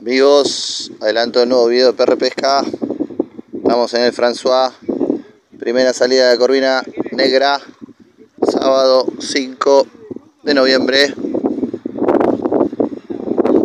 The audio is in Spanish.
Amigos, adelanto el nuevo video de Perre Pesca. Estamos en el François. Primera salida de corvina negra. Sábado 5 de noviembre.